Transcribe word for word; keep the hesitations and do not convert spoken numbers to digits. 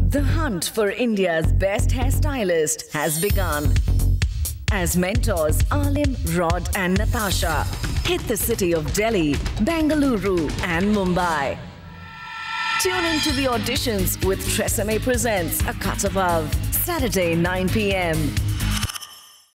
The hunt for India's best hairstylist has begun. As mentors, Alim, Rod and Natasha hit the city of Delhi, Bengaluru and Mumbai. Tune into the auditions with TRESemmé presents A Cut Above, Saturday nine p m